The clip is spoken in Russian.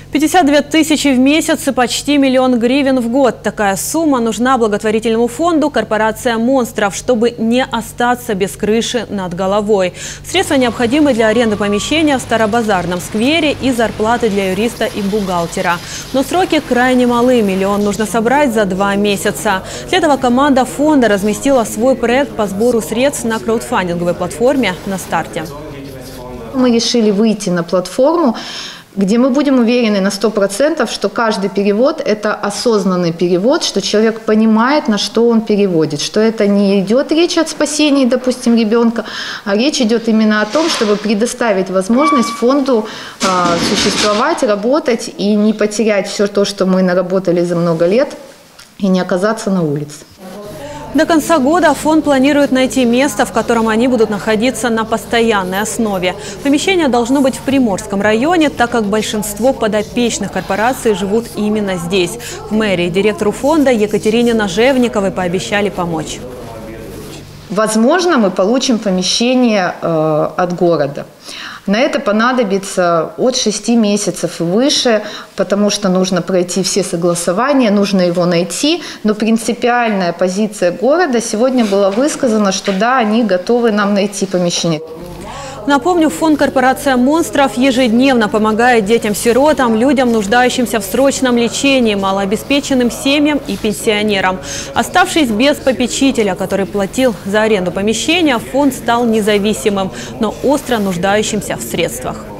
52 тысячи в месяц и почти 1 миллион гривен в год. Такая сумма нужна благотворительному фонду «Корпорация монстров», чтобы не остаться без крыши над головой. Средства необходимы для аренды помещения в Старобазарном сквере и зарплаты для юриста и бухгалтера. Но сроки крайне малы. 1 миллион нужно собрать за 2 месяца. Для этого команда фонда разместила свой проект по сбору средств на краудфандинговой платформе «На старте». Мы решили выйти на платформу, где мы будем уверены на 100%, что каждый перевод – это осознанный перевод, что человек понимает, на что он переводит, что это не идет речь о спасении, допустим, ребенка, а речь идет именно о том, чтобы предоставить возможность фонду существовать, работать и не потерять все то, что мы наработали за много лет, и не оказаться на улице. До конца года фонд планирует найти место, в котором они будут находиться на постоянной основе. Помещение должно быть в Приморском районе, так как большинство подопечных корпораций живут именно здесь. В мэрии директору фонда Екатерине Нажевниковой пообещали помочь. Возможно, мы получим помещение от города. На это понадобится от 6 месяцев и выше, потому что нужно пройти все согласования, нужно его найти. Но принципиальная позиция города сегодня была высказана, что да, они готовы нам найти помещение. Напомню, фонд «Корпорация монстров» ежедневно помогает детям-сиротам, людям, нуждающимся в срочном лечении, малообеспеченным семьям и пенсионерам. Оставшись без попечителя, который платил за аренду помещения, фонд стал независимым, но остро нуждающимся в средствах.